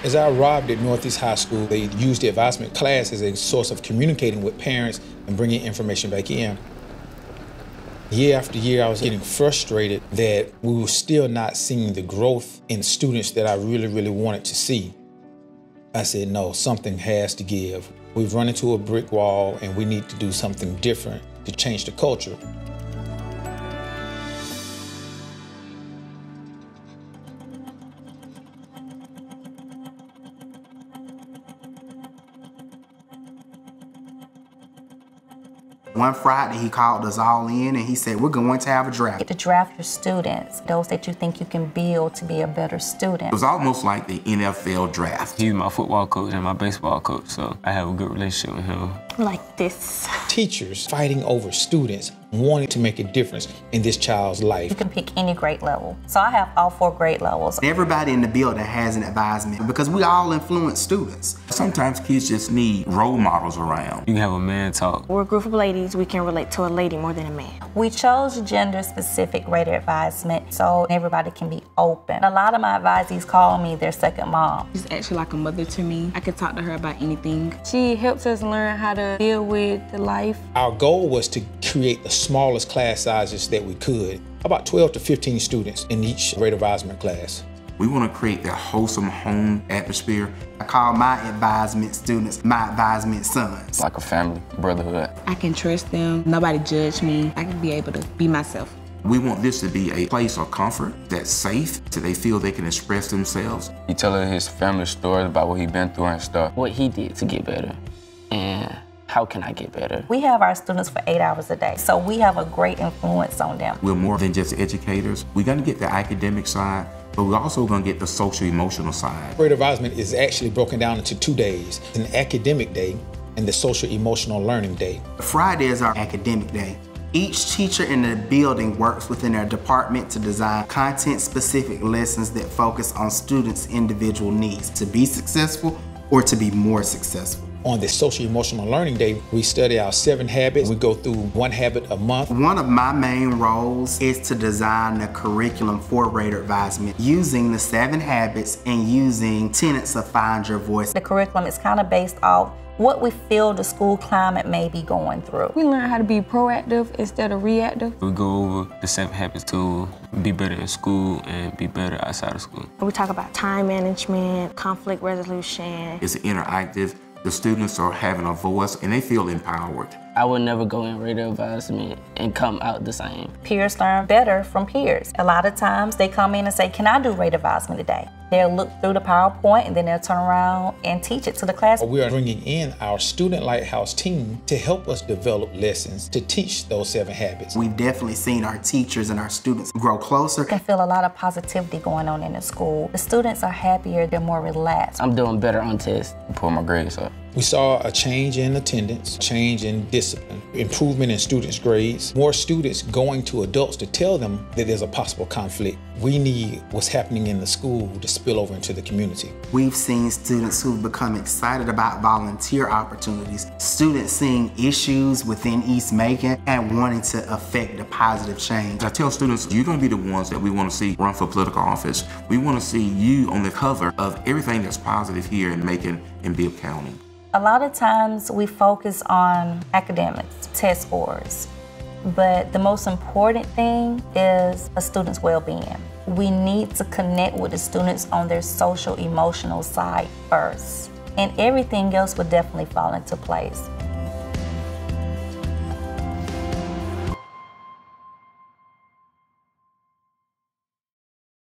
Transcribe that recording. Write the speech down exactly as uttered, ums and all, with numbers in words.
As I arrived at Northeast High School, they used the advisement class as a source of communicating with parents and bringing information back in. Year after year, I was getting frustrated that we were still not seeing the growth in students that I really, really wanted to see. I said, no, something has to give. We've run into a brick wall and we need to do something different to change the culture. One Friday, he called us all in and he said, we're going to have a draft. Get to draft your students, those that you think you can build to be a better student. It was almost like the N F L draft. He's my football coach and my baseball coach, so I have a good relationship with him. Like this. Teachers fighting over students wanting to make a difference in this child's life. You can pick any grade level. So I have all four grade levels. Everybody in the building has an advisement because we all influence students. Sometimes kids just need role models around. You can have a man talk. We're a group of ladies, we can relate to a lady more than a man. We chose gender-specific rated advisement so everybody can be open. A lot of my advisees call me their second mom. She's actually like a mother to me. I can talk to her about anything. She helps us learn how to deal with the life. Our goal was to create the smallest class sizes that we could, about twelve to fifteen students in each grade advisement class. We want to create that wholesome home atmosphere. I call my advisement students my advisement sons. It's like a family, brotherhood. I can trust them. Nobody judge me. I can be able to be myself. We want this to be a place of comfort that's safe, so they feel they can express themselves. He telling his family stories about what he been through and stuff. What he did to get better, and how can I get better? We have our students for eight hours a day, so we have a great influence on them. We're more than just educators. We're going to get the academic side, but we're also going to get the social-emotional side. Grade advisement is actually broken down into two days, an academic day and the social-emotional learning day. Friday is our academic day. Each teacher in the building works within their department to design content-specific lessons that focus on students' individual needs to be successful or to be more successful. On the social-emotional learning day, we study our seven habits. We go through one habit a month. One of my main roles is to design the curriculum for rated advisement using the seven habits and using tenets of Find Your Voice. The curriculum is kind of based off what we feel the school climate may be going through. We learn how to be proactive instead of reactive. We go over the seven habits to be better in school and be better outside of school. We talk about time management, conflict resolution. It's interactive. The students are having a voice and they feel empowered. I would never go in rated advisement and come out the same. Peers learn better from peers. A lot of times they come in and say, can I do rated advisement today? They'll look through the PowerPoint and then they'll turn around and teach it to the class. We are bringing in our Student Lighthouse team to help us develop lessons to teach those seven habits. We've definitely seen our teachers and our students grow closer. You can feel a lot of positivity going on in the school. The students are happier, they're more relaxed. I'm doing better on tests. Pull my grades up. We saw a change in attendance, change in discipline, improvement in students' grades, more students going to adults to tell them that there's a possible conflict. We need what's happening in the school to spill over into the community. We've seen students who've become excited about volunteer opportunities, students seeing issues within East Macon and wanting to affect a positive change. I tell students, you're going to be the ones that we want to see run for political office. We want to see you on the cover of everything that's positive here in Macon and Bibb County. A lot of times we focus on academics, test scores, but the most important thing is a student's well-being. We need to connect with the students on their social, emotional side first, and everything else will definitely fall into place.